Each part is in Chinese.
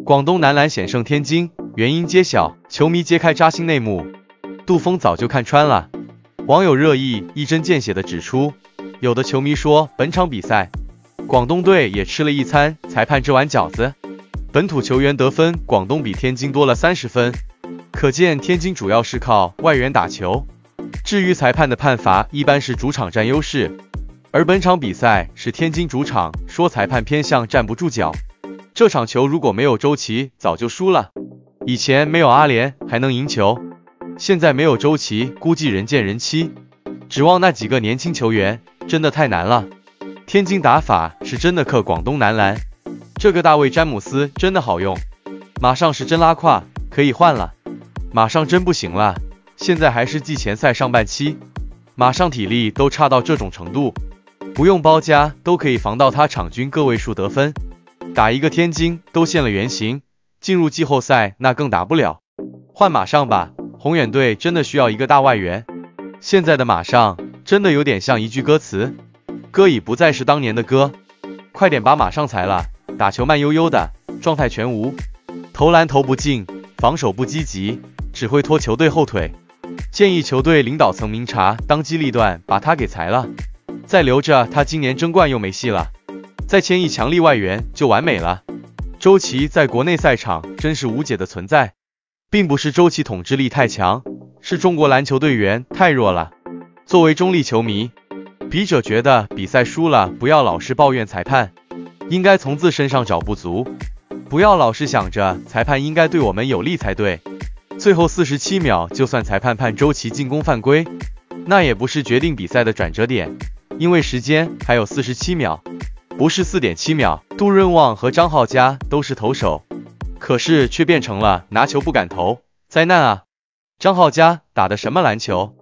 广东男篮险胜天津，原因揭晓，球迷揭开扎心内幕。杜锋早就看穿了，网友热议一针见血地指出，有的球迷说本场比赛，广东队也吃了一餐裁判这碗饺子。本土球员得分，广东比天津多了30分，可见天津主要是靠外援打球。至于裁判的判罚，一般是主场占优势，而本场比赛是天津主场，说裁判偏向站不住脚。这场球如果没有周琦，早就输了。以前没有阿联还能赢球，现在没有周琦，估计人见人欺。指望那几个年轻球员，真的太难了。天津打法是真的克广东男篮，这个大卫詹姆斯真的好用，马上是真拉胯，可以换了。马上真不行了，现在还是季前赛上半期，马上体力都差到这种程度，不用包夹都可以防到他场均个位数得分。打一个天津都现了原形，进入季后赛那更打不了。换马上吧，宏远队真的需要一个大外援。现在的马上真的有点像一句歌词，歌已不再是当年的歌，快点把马上裁了，打球慢悠悠的，状态全无，投篮投不进，防守不积极，只会拖球队后腿。建议球队领导层明察，当机立断把他给裁了，再留着他今年争冠又没戏了，再签一强力外援就完美了。周琦在国内赛场真是无解的存在，并不是周琦统治力太强，是中国篮球队员太弱了。作为中立球迷，笔者觉得比赛输了不要老是抱怨裁判，应该从自身上找不足，不要老是想着裁判应该对我们有利才对。最后47秒就算裁判判周琦进攻犯规，那也不是决定比赛的转折点，因为时间还有47秒，不是4.7秒。杜润旺和张浩佳都是投手，可是却变成了拿球不敢投，灾难啊！张浩佳打的什么篮球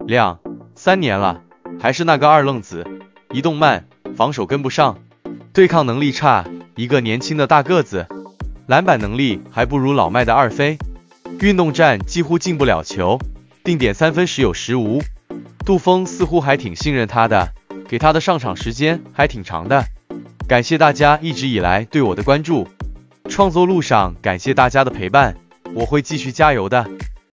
？3年了，还是那个二愣子，移动慢，防守跟不上，对抗能力差，一个年轻的大个子，篮板能力还不如老迈的二飞，运动战几乎进不了球，定点3分时有时无。杜锋似乎还挺信任他的，给他的上场时间还挺长的。感谢大家一直以来对我的关注，创作路上感谢大家的陪伴，我会继续加油的。